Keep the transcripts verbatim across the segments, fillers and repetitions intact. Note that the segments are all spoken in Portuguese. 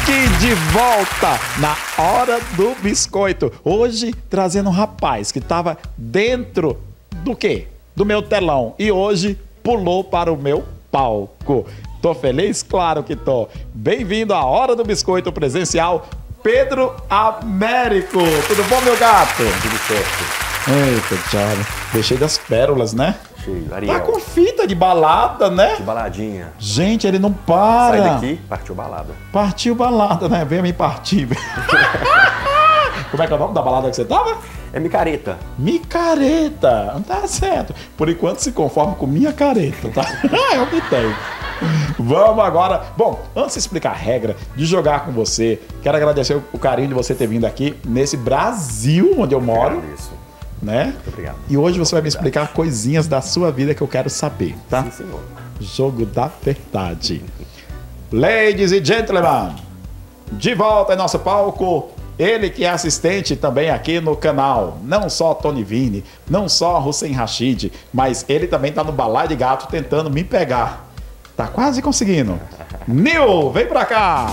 aqui de volta na Hora do Biscoito. Hoje trazendo um rapaz que estava dentro do quê? Do meu telão. E hoje pulou para o meu palco. Tô feliz? Claro que tô. Bem-vindo à Hora do Biscoito presencial, Pedro Américo. Tudo bom, meu gato? Tudo certo. Eita, Thiago. Deixei das pérolas, né? Cheio, Ariel. Tá com fita de balada, né? De baladinha. Gente, ele não para. Sai daqui, partiu balada. Partiu balada, né? Venha me partir. Como é que é o nome da balada que você tava? É micareta. Micareta. Não tá certo. Por enquanto se conforme com minha careta, tá? É o que tem. Vamos agora. Bom, antes de explicar a regra de jogar com você, quero agradecer o carinho de você ter vindo aqui nesse Brasil onde eu moro. Isso. Né? Muito obrigado. E hoje você vai me explicar coisinhas da sua vida que eu quero saber, tá? Sim, senhor. Jogo da verdade. Ladies and gentlemen, de volta em nosso palco, ele que é assistente também aqui no canal. Não só Tony Vini, não só Hussein Rashid, mas ele também tá no Balaio de Gato tentando me pegar. Tá quase conseguindo. Nil, vem pra cá!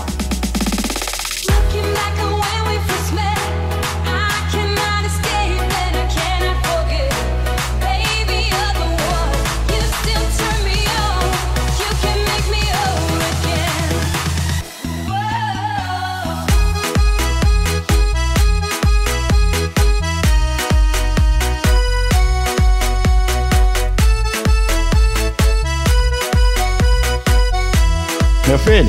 Meu filho,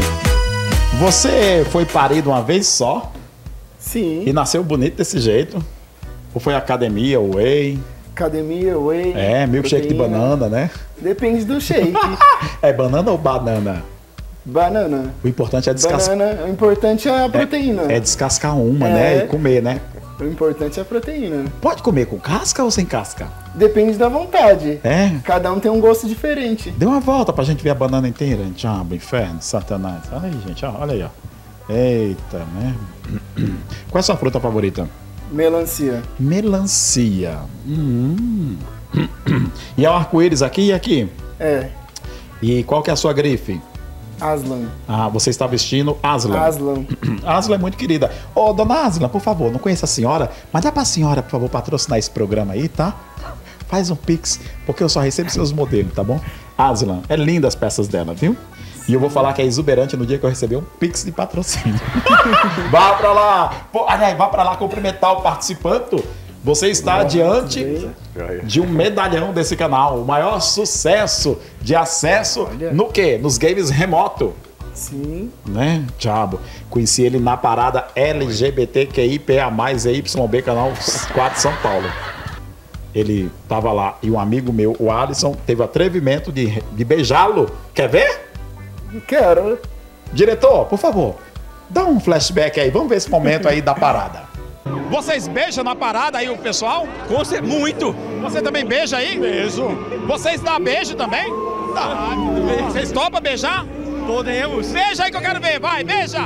você foi parido uma vez só? Sim. E nasceu bonito desse jeito? Ou foi academia, whey? Academia, whey. É, milkshake de banana, né? Depende do shake. É banana ou banana? Banana. O importante é descascar. Banana, o importante é a proteína. É, é descascar uma, É. né? E comer, né? O importante é a proteína. Pode comer com casca ou sem casca? Depende da vontade. É? Cada um tem um gosto diferente. Dê uma volta pra gente ver a banana inteira. Diabo, inferno, satanás. Olha aí, gente, ó, olha aí, ó. Eita, né? Qual é a sua fruta favorita? Melancia. Melancia. Hum. E é o arco-íris aqui e aqui? É. E qual que é a sua grife? Aslan. Ah, você está vestindo Aslan. Aslan. Aslan é muito querida. Ô, dona Aslan, por favor, não conheço a senhora, mas dá pra senhora, por favor, patrocinar esse programa aí, tá? Faz um pix, porque eu só recebo seus modelos, tá bom? Aslan, é linda as peças dela, viu? E eu vou falar que é exuberante no dia que eu receber um pix de patrocínio. Vá pra lá! Pô, aliás, vá pra lá cumprimentar o participante. Você está diante de um medalhão desse canal. O maior sucesso de acesso Olha. no quê? Nos games remoto. Sim. Né? Diabo. Conheci ele na parada L G B T Q I P A mais, E Y B, canal quatro São Paulo. Ele tava lá e um amigo meu, o Alisson, teve o atrevimento de, de beijá-lo. Quer ver? Quero. Diretor, por favor, dá um flashback aí. Vamos ver esse momento aí da parada. Vocês beijam na parada aí o pessoal? Com cer- muito! Você também beija aí? Beijo! Vocês dão beijo também? Tá, tudo bem. Vocês topam beijar? Podemos! Beija aí que eu quero ver, vai, beija!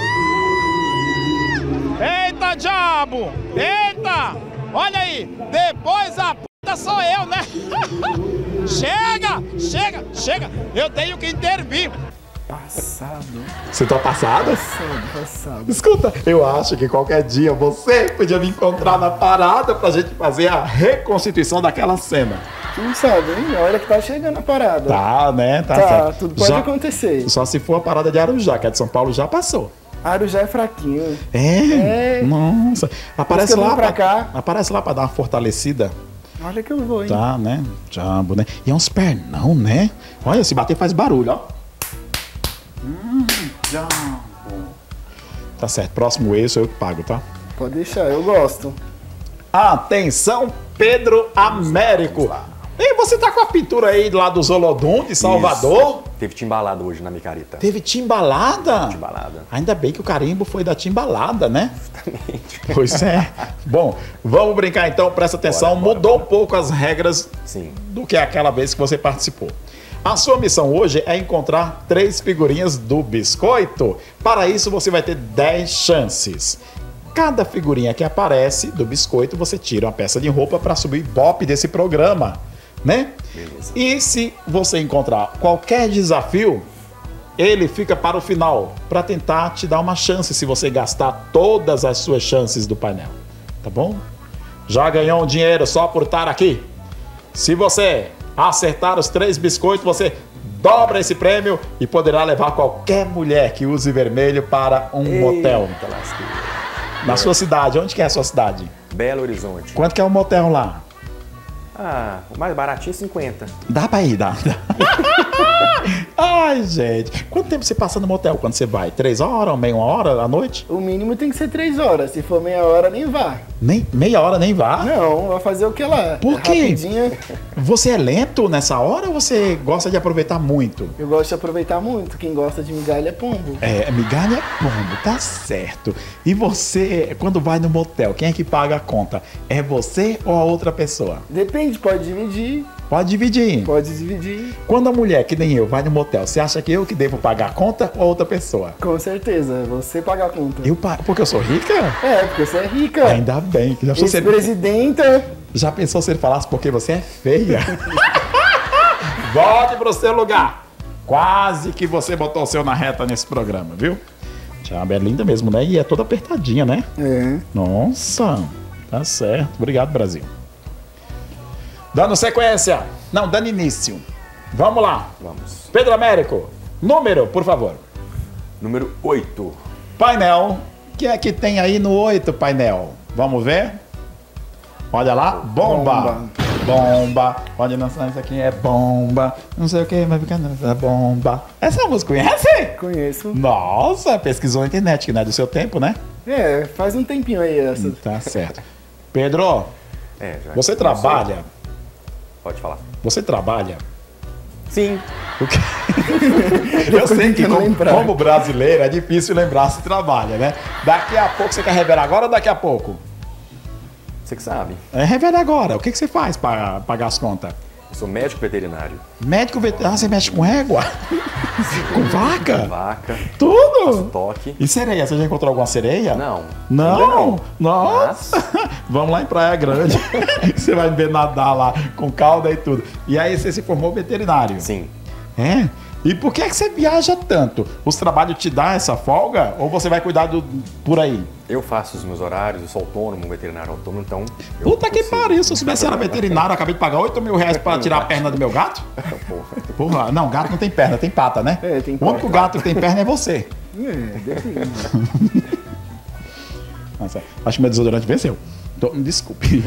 Eita, diabo! Eita! Olha aí, depois a puta sou eu, né? Chega, chega, chega! Eu tenho que intervir! Passado. Você tá passado? Passado, passado. Escuta, eu acho que qualquer dia você podia me encontrar na parada pra gente fazer a reconstituição daquela cena. Quem sabe, hein? Olha que tá chegando a parada. Tá, né? Tá, Tá, certo. tudo pode Já- acontecer. Só se for a parada de Arujá, que é de São Paulo, já passou. Arujá é fraquinho. É? É. Nossa. Aparece Por isso que eu lá vim pra pra, cá. aparece lá pra dar uma fortalecida. Olha que eu vou, hein? Tá, né? Diabo, né? E é uns pernão, né? Olha, se bater faz barulho, ó. Hum, diabo. Tá certo, próximo eixo eu que pago, tá? Pode deixar, eu gosto. Atenção, Pedro Américo. E você tá com a pintura aí lá do Zolodum, de Salvador? Isso. Teve timbalada hoje na micareta. Teve timbalada? Timbalada. Ainda bem que o carimbo foi da timbalada, né? Justamente. Pois é. Bom, vamos brincar então, presta atenção. Bora, bora, Mudou bora. um pouco as regras Sim. do que aquela vez que você participou. A sua missão hoje é encontrar três figurinhas do biscoito. Para isso, você vai ter dez chances. Cada figurinha que aparece do biscoito, você tira uma peça de roupa para subir Ibope desse programa, né? Beleza. E se você encontrar qualquer desafio, ele fica para o final, para tentar te dar uma chance se você gastar todas as suas chances do painel. Tá bom? Já ganhou um dinheiro só por estar aqui? Se você acertar os três biscoitos, você dobra esse prêmio e poderá levar qualquer mulher que use vermelho para um motel. Eita lasqueira. Na sua cidade, onde que é a sua cidade? Belo Horizonte. Quanto que é um motel lá? Ah, o mais baratinho cinquenta. Dá pra ir, dá. dá. Ai, gente. Quanto tempo você passa no motel quando você vai? Três horas, meia hora à noite? O mínimo tem que ser três horas. Se for meia hora, nem vá. Nem, meia hora nem vá? Não, vai fazer o que lá? Por quê? Rapidinho. Você é lento nessa hora ou você gosta de aproveitar muito? Eu gosto de aproveitar muito. Quem gosta de migalha é pombo. É, migalha é pombo, tá certo. E você, quando vai no motel, quem é que paga a conta? É você ou a outra pessoa? Depende, pode dividir. Pode dividir. Pode dividir. Quando a mulher, que nem eu, vai no motel, você acha que eu que devo pagar a conta ou a outra pessoa? Com certeza, você paga a conta. Eu pago, porque eu sou rica? É, porque você é rica. Ainda bem. Que já, pensou se ele- Ex-presidenta. já pensou se ele falasse porque você é feia? Volte pro seu lugar. Quase que você botou o seu na reta nesse programa, viu? Tia é linda mesmo, né? E é toda apertadinha, né? É. Nossa, tá certo. Obrigado, Brasil. Dando sequência. Não, dando início. Vamos lá. Vamos. Pedro Américo, número, por favor. Número oito. Painel. O que é que tem aí no oito, painel? Vamos ver? Olha lá. Bomba. Bomba. Pode lançar isso aqui, é bomba. Não sei o que, vai ficar nessa bomba. Essa música conhece? Conheço. Nossa, pesquisou na internet, que não é do seu tempo, né? É, faz um tempinho aí essa. Tá certo. Pedro, É, já você começou. trabalha? Pode falar. Você trabalha? Sim. O quê? Eu sei que tentando como, lembrar. como brasileiro é difícil lembrar se trabalha, né? Daqui a pouco você quer revelar agora ou daqui a pouco? Você que sabe. É, revela agora. O que, que você faz para pagar as contas? Eu sou médico veterinário. Médico veterinário. Ah, você mexe com égua? Com vaca? Vaca. Tudo? Toque. E sereia? Você já encontrou alguma sereia? Não. Não? Ainda não. Nossa! Vamos lá em Praia Grande. Você vai ver nadar lá com cauda e tudo. E aí você se formou veterinário? Sim. É? E por que, é que você viaja tanto? Os trabalhos te dão essa folga? Ou você vai cuidar do, por aí? Eu faço os meus horários, eu sou autônomo, veterinário autônomo, então... eu Puta que consigo- pariu, se eu soubesse que era veterinário, eu acabei de pagar oito mil reais pra tirar a perna do meu gato? Porra. Porra, não, gato não tem perna, tem pata, né? É, tem O único pata. gato que tem perna é você. É, depende. Nossa, acho que meu desodorante venceu. Tô- Desculpe.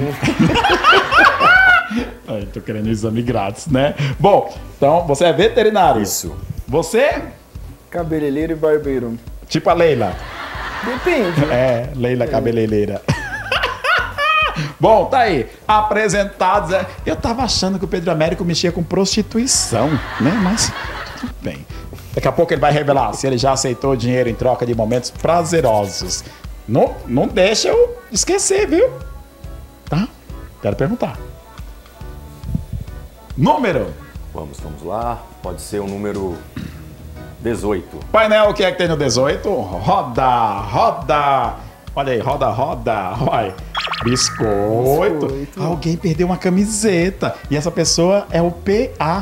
Ai, tô querendo exame grátis, né? Bom, então você é veterinário. Isso. Você? Cabeleireiro e barbeiro. Tipo a Leila. Depende. É, Leila cabeleireira. Bom, tá aí. Apresentados. é, Eu tava achando que o Pedro Américo mexia com prostituição, né? Mas tudo bem. Daqui a pouco ele vai revelar se ele já aceitou dinheiro em troca de momentos prazerosos. Não, não deixa eu esquecer, viu? Tá? Quero perguntar. Número. Vamos, vamos lá. Pode ser o número dezoito. Painel, o que é que tem no dezoito? Roda, roda. Olha aí, roda, roda. Vai. Biscoito. Biscoito. Alguém perdeu uma camiseta. E essa pessoa é o P A.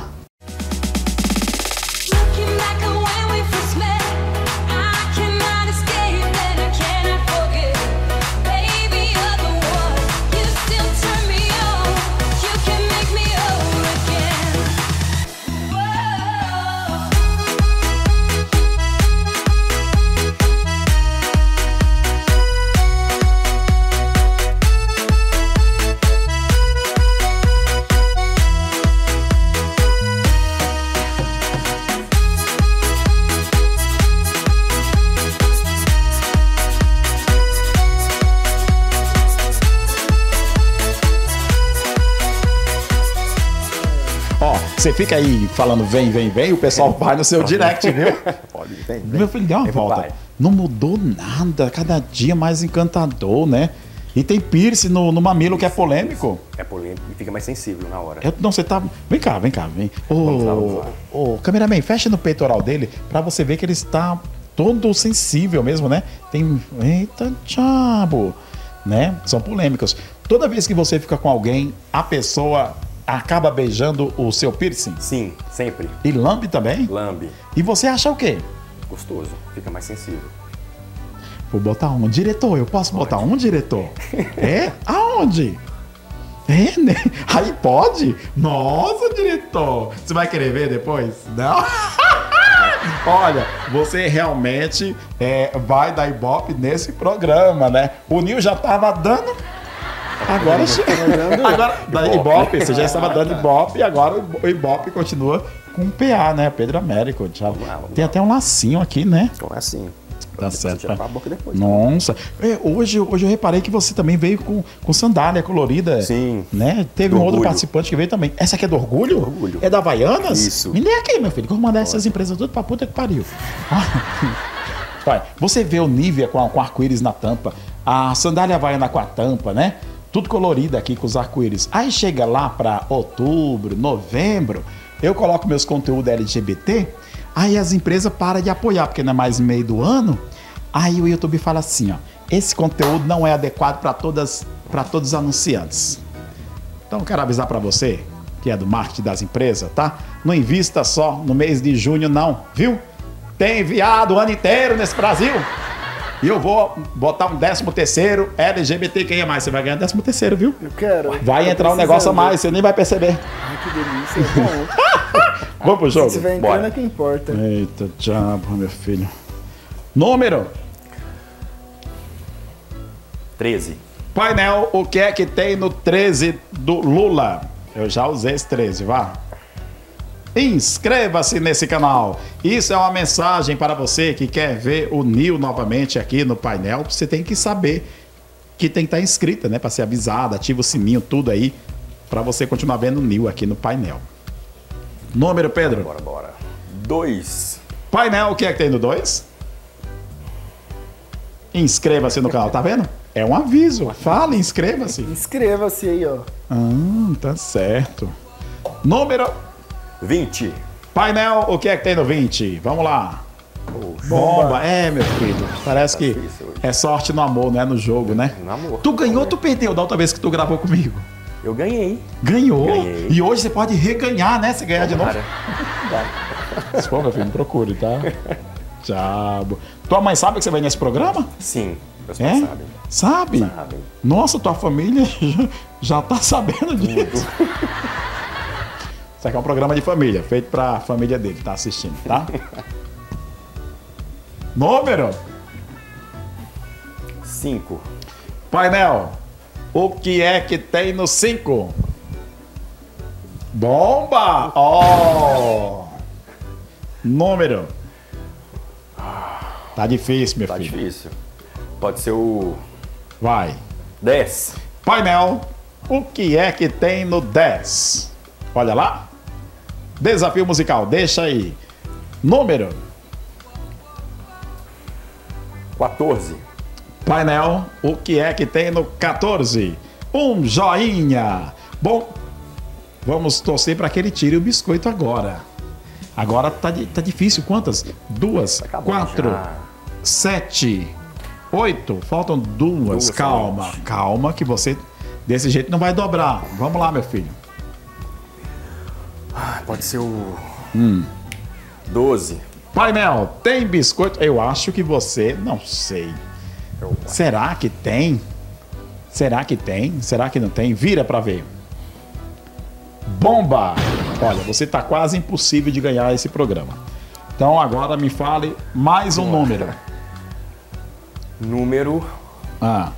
Looking back on when we first met, I cannot escape and I cannot forget. Baby, you're the one. You still turn me on. You can make me whole again. Whoa. Ó, você fica aí falando vem, vem, vem, o pessoal vai no seu direct, viu? Pode, vem, vem. Meu filho, deu uma Vem pro volta. pai. Não mudou nada, cada dia mais encantador, né? E tem piercing no, no mamilo que é polêmico. É polêmico e fica mais sensível na hora. Eu- não, você tá. Vem cá, vem cá, vem. Ô, Vamos lá, vamos lá. ô, cameraman, fecha no peitoral dele pra você ver que ele está todo sensível mesmo, né? Tem. Eita, diabo! Né? São polêmicos. Toda vez que você fica com alguém, a pessoa acaba beijando o seu piercing? Sim, sempre. E lambe também? Lambe. E você acha o quê? Gostoso. Fica mais sensível. Vou botar um. Diretor, eu posso botar um, diretor? É? Aonde? É, né? Aí pode? Nossa, diretor! Você vai querer ver depois? Não? Olha, você realmente é, vai dar ibope nesse programa, né? O Nil já tava dando. Agora chega. Agora, da ibope, você já estava dando ibope e agora o ibope continua com o P A, né? Pedro Américo. Já tem até um lacinho aqui, né? Então é assim. Tá certo. Tirar a boca depois. Nossa. É, hoje, hoje eu reparei que você também veio com, com sandália colorida. Sim. Né? Teve Do um outro Orgulho. participante que veio também. Essa aqui é do Orgulho? Orgulho. É da Havaianas? Isso. Me dê aqui, meu filho, que eu vou mandar essas empresas tudo pra puta que pariu. Vai, você vê o Nivea com, com arco-íris na tampa, a sandália Havaiana com a tampa, né? Tudo colorido aqui com os arco-íris. Aí chega lá pra outubro, novembro, eu coloco meus conteúdos L G B T, aí as empresas param de apoiar, porque não é mais meio do ano. Aí o YouTube fala assim, ó, esse conteúdo não é adequado para todas, para todos os anunciantes. Então eu quero avisar para você, que é do marketing das empresas, tá? Não invista só no mês de junho não, viu? Tem enviado o ano inteiro nesse Brasil. E eu vou botar um décimo terceiro L G B T Q I A mais. Você vai ganhar décimo terceiro, viu? Eu quero. Vai Tô entrar um negócio a precisando. mais, você nem vai perceber. Ai, que delícia. É bom. Vamos pro jogo? Se tiver entrando é que importa. Eita, diabo, meu filho. Número. treze. Painel, o que é que tem no treze do Lula? Eu já usei esse treze, vá. Inscreva-se nesse canal. Isso é uma mensagem para você que quer ver o Nil novamente aqui no painel. Você tem que saber que tem que estar inscrita, né? Para ser avisada, ativa o sininho, tudo aí, para você continuar vendo o Nil aqui no painel. Número, Pedro? Bora, bora. dois. Painel, o que é que tem no dois? Inscreva-se no canal, tá vendo? É um aviso. Fala, inscreva-se. Inscreva-se aí, ó. Ah, tá certo. Número. vinte. Painel, o que é que tem no vinte? Vamos lá. Poxa. Bomba. É, meu filho. Parece que difícil hoje. é sorte no amor, né? No jogo, né? No amor. Tu ganhou ou tu perdeu da outra vez que tu gravou comigo? Eu ganhei. Ganhou. Ganhei. E hoje você pode reganhar, né? Se ganhar de novo. Cara, Se for, meu filho, me procure, tá? Diabo. Tua mãe sabe que você vai nesse programa? sim, meus É? pais sabem. Sabe? Sabem. Nossa, tua família já, já tá sabendo disso. Isso aqui é um programa de família, feito pra família dele, tá assistindo, tá? Número. cinco. Painel, o que é que tem no cinco? Bomba! Oh! Número. Tá difícil, meu Tá filho. difícil. Pode ser o Vai. dez. Painel, o que é que tem no dez? Olha lá. Desafio musical, deixa aí. Número. quatorze. Painel, o que é que tem no quatorze? Um joinha. Bom, vamos torcer para que ele tire o biscoito agora. Agora tá, di- tá difícil. Quantas? Duas, Acabou quatro, já. sete, oito. Faltam duas. Duas Calma, somente. calma, que você desse jeito não vai dobrar. Vamos lá, meu filho. Ah, pode ser o Hum. doze. Painel, tem biscoito? Eu acho que você, não sei. Eu- Será que tem? Será que tem? Será que não tem? Vira pra ver. Bomba! Olha, você tá quase impossível de ganhar esse programa. Então agora me fale mais um número. Número Ah,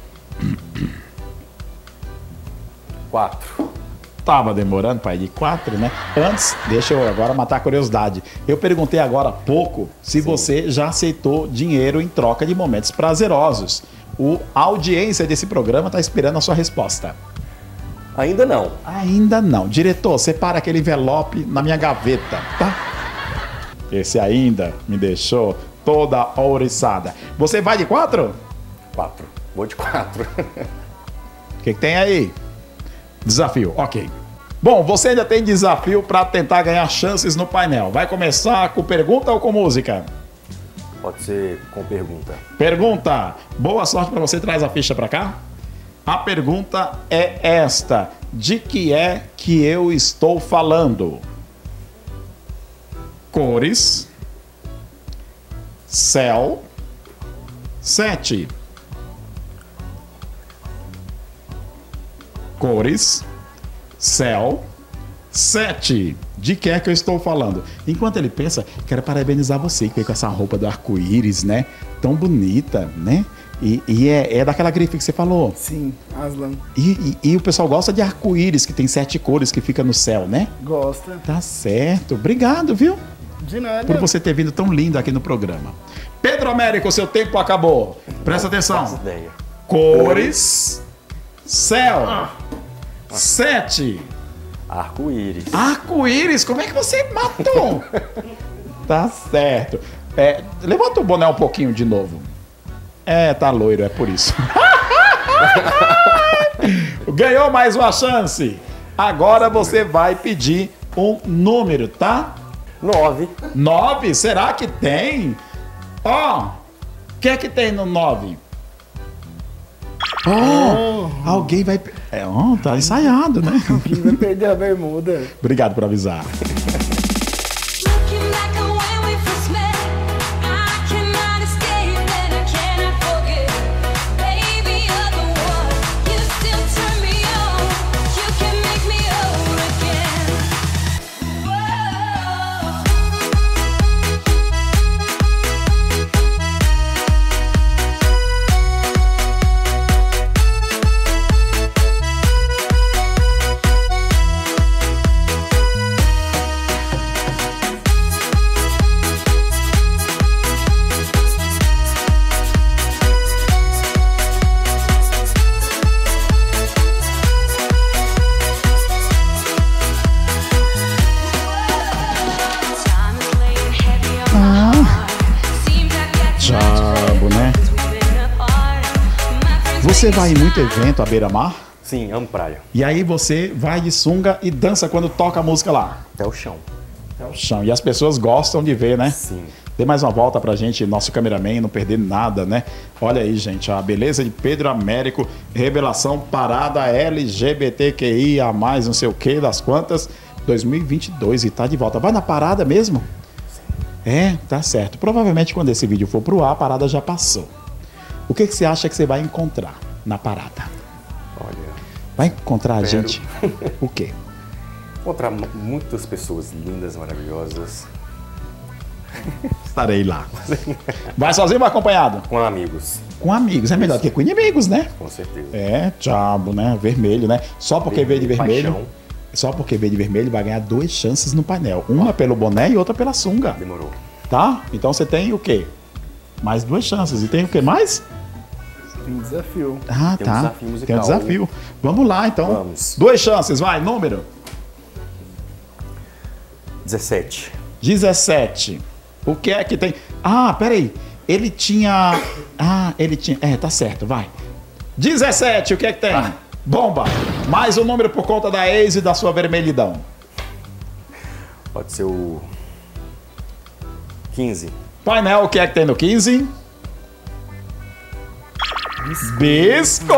quatro. tava demorando, pai, de quatro, né? Antes, deixa eu agora matar a curiosidade. Eu perguntei agora há pouco se você já aceitou dinheiro em troca de momentos prazerosos. O, a audiência desse programa tá esperando a sua resposta. Ainda não. Ainda não. Diretor, separa aquele envelope na minha gaveta, tá? Esse ainda me deixou toda ouriçada. Você vai de quatro? quatro. Vou de quatro. O que, que tem aí? Desafio, ok. Bom, você ainda tem desafio para tentar ganhar chances no painel. Vai começar com pergunta ou com música? Pode ser com pergunta. Pergunta. Boa sorte para você. Traz a ficha para cá. A pergunta é esta. De que é que eu estou falando? Cores. Céu. Sete. Cores. Céu. Sete. De que é que eu estou falando? Enquanto ele pensa, quero parabenizar você que veio com essa roupa do arco-íris, né? Tão bonita, né? E, e é, é daquela grife que você falou. Sim, Aslan. E, e- e o pessoal gosta de arco-íris, que tem sete cores que fica no céu, né? Gosta. Tá certo. Obrigado, viu? De nada. Por você ter vindo tão lindo aqui no programa. Pedro Américo, seu tempo acabou. Presta Faço atenção. ideia. Cores. Céu. Sete. Arco-íris. Arco-íris, como é que você matou? Tá certo. É, levanta o boné um pouquinho de novo. É, tá loiro, é por isso. Ganhou mais uma chance. Agora você vai pedir um número, tá? Nove. Nove? Será que tem? Ó, o que é que tem no nove? Oh, alguém vai... pe- É, ó, tá ensaiado, né? Quem vai perder a bermuda? Obrigado por avisar. Looking back on when we first met, I cannot escape and I cannot forget. Baby, you're the one. You still turn me on. You can make me whole again. Whoa. Time is laying heavy on my heart. Seems I've got too much Diabo, né? holding apart. My friends Você make vai em me muito smile. evento à beira-mar? Sim, amo praia. E aí você vai de sunga e dança quando toca a música lá. Até o chão. É o chão. E as pessoas gostam de ver, né? Sim. Dê mais uma volta pra gente, nosso cameraman, não perder nada, né? Olha aí, gente, a beleza de Pedro Américo, revelação parada L G B T Q I a mais, não sei o que, das quantas, dois mil e vinte e dois e tá de volta. Vai na parada mesmo? É, tá certo. Provavelmente quando esse vídeo for pro ar, a parada já passou. O que, que você acha que você vai encontrar na parada? Olha, Vai encontrar a Espero. gente? O quê? encontrar mu- muitas pessoas lindas, maravilhosas, Estarei lá. Vai sozinho ou vai acompanhado? com amigos, Com amigos. É melhor do que com inimigos, né? com certeza. É, diabo, né? Vermelho, né? Só porque veio de vermelho. Paixão. Só porque veio de vermelho vai ganhar duas chances no painel. Uma pelo boné e outra pela sunga. Demorou. Tá? Então você tem o quê? Mais duas chances. E tem o quê mais? Tem um desafio. Ah, Tem um tá. desafio musical. Tem um desafio. Vamos lá, então. Vamos. Duas chances, vai. Número. dezessete. dezessete. O que é que tem? Ah, peraí. Ele tinha... Ah, ele tinha... É, tá certo, vai. dezessete, o que é que tem? Ah. Bomba. Mais um número por conta da ex e da sua vermelhidão. Pode ser o quinze. Painel, o que é que tem no quinze? Biscoito!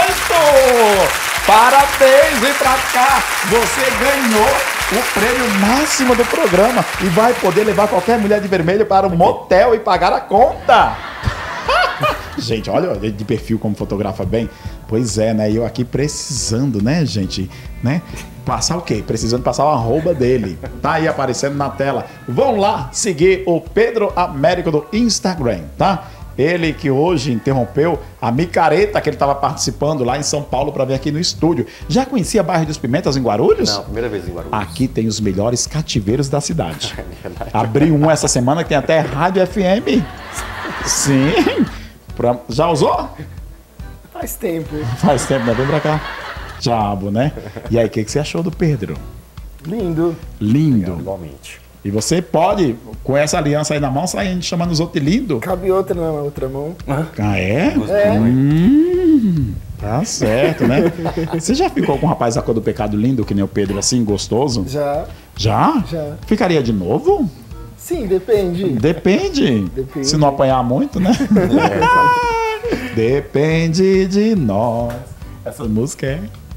Parabéns, vem pra cá! Você ganhou o prêmio máximo do programa e vai poder levar qualquer mulher de vermelho para um motel e pagar a conta! Gente, olha ele de perfil como fotografa bem. Pois é, né? E eu aqui precisando, né, gente? Né? Passar o quê? Precisando passar o arroba dele. Tá aí aparecendo na tela. Vão lá seguir o Pedro Américo do Instagram, tá? Ele que hoje interrompeu a micareta que ele estava participando lá em São Paulo para vir aqui no estúdio. Já conhecia Bairro dos Pimentas em Guarulhos? Não, primeira vez em Guarulhos. Aqui tem os melhores cativeiros da cidade. É verdade. Abriu um essa semana que tem até rádio F M. Sim. Pra- Já usou? Faz tempo. Faz tempo, né? Vem pra cá. Diabo, né? E aí, o que, que você achou do Pedro? Lindo. Lindo. Igualmente. E você pode, com essa aliança aí na mão, sair chamando os outros de lindo. Cabe outra na outra mão. Ah, é? Gostou, hein? Hum, tá certo, né? Você já ficou com um rapaz da cor do pecado lindo, que nem o Pedro, assim, gostoso? Já. Já? Já. Ficaria de novo? Sim, depende. Depende. Depende. Se não apanhar muito, né? Depende de nós. Essa música é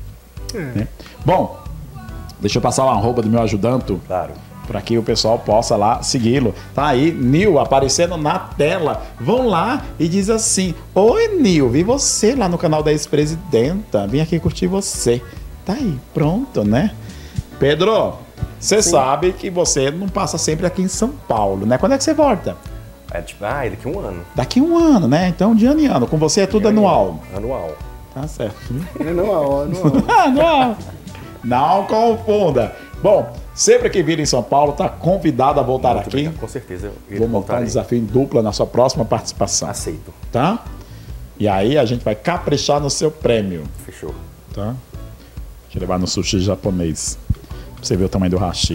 né? Bom, deixa eu passar o arroba do meu ajudante Claro. para que o pessoal possa lá segui-lo. Tá aí, Nil, aparecendo na tela. Vão lá e diz assim: oi, Nil, vi você lá no canal da ex-presidenta. Vim aqui curtir você. Tá aí, pronto, né? Pedro, você sabe que você não passa sempre aqui em São Paulo, né? Quando é que você volta? É tipo, ah, daqui a um ano. Daqui um ano, né? Então, de ano em ano. Com você é tudo anual. Anual. Tá certo. viu? Anual, anual. Anual. Não confunda. Bom, sempre que vir em São Paulo, tá convidado a voltar Muito aqui. obrigado, com certeza eu Vou montar um voltarei. desafio em dupla na sua próxima participação, Aceito. tá? E aí a gente vai caprichar no seu prêmio, Fechou. tá? Deixa eu levar no sushi japonês, pra você ver o tamanho do hashi.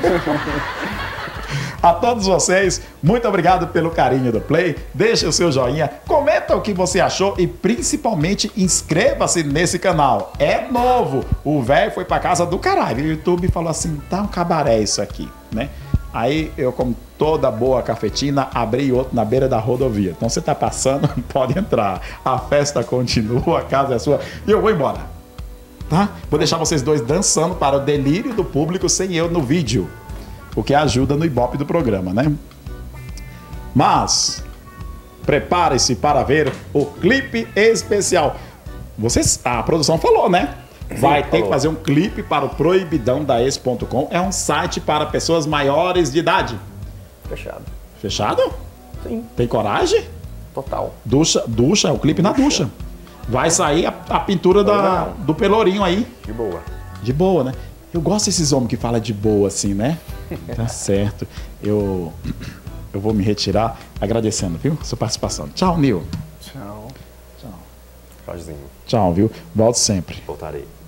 A todos vocês, muito obrigado pelo carinho do Play. Deixa o seu joinha, comenta o que você achou e principalmente inscreva-se nesse canal. É novo. O velho foi pra casa do caralho. O YouTube falou assim: tá um cabaré isso aqui, né? Aí eu, como toda boa cafetina, abri outro na beira da rodovia. Então você tá passando, pode entrar. A festa continua, a casa é sua. E eu vou embora, tá? Vou deixar vocês dois dançando para o delírio do público sem eu no vídeo, o que ajuda no ibope do programa, né? Mas prepare-se para ver o clipe especial. Vocês, a produção falou, né? Vai ter falou. que fazer um clipe para o proibidão da ex ponto com. É um site para pessoas maiores de idade. Fechado. Fechado? Sim. Tem coragem? Total. Ducha, ducha, é o clipe na ducha. Vai sair a, a pintura da, do pelourinho aí. De boa. De boa, né? Eu gosto desses homens que falam de boa assim, né? Tá certo. Eu, eu vou me retirar agradecendo, viu? Sua participação. Tchau, Nil. Tchau. Tchauzinho. Tchau, viu? Volto sempre. Voltarei.